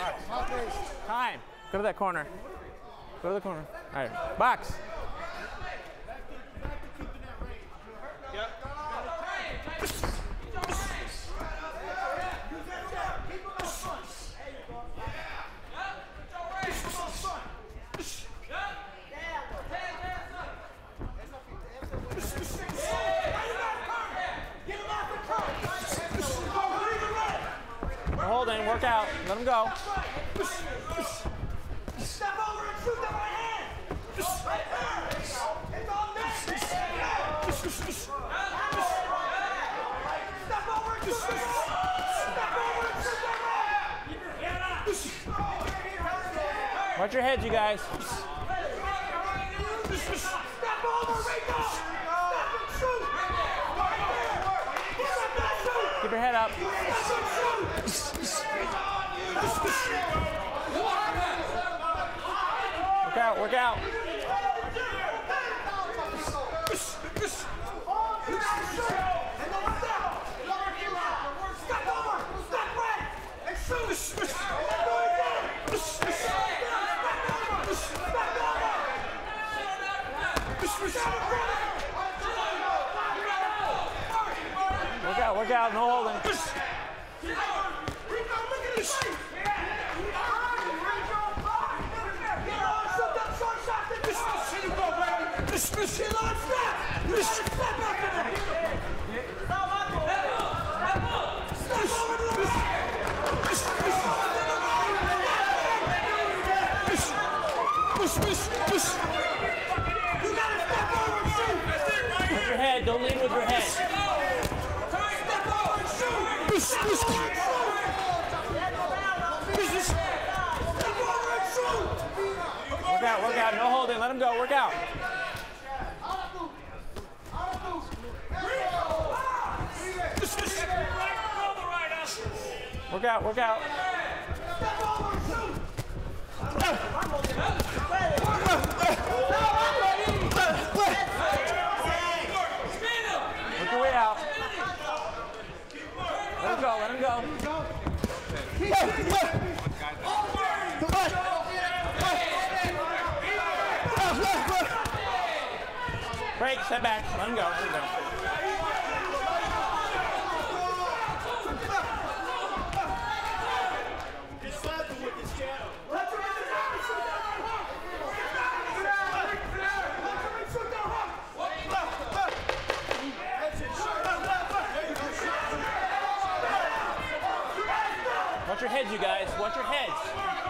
Time. Go to that corner. Go to the corner. All right. Box. Hold in, work out, let him go. Step over and shoot that right hand. Right there. It's on net. Step over and shoot that right. Step over and shoot that right. Watch your heads, you guys. Step over, Rico. Step and shoot. Right there. Step and shoot. Keep your head up. Step and shoot. Work out, work out. Step over, step right, and shoot. Step over. Work out, no holding. With your head, don't lean with your head. Work out, no holding, let him go, work out. Work out, work out. Work your way out. Let him go, let him go. Break, step back, let him go, let him go. Watch your heads, you guys. Watch your heads.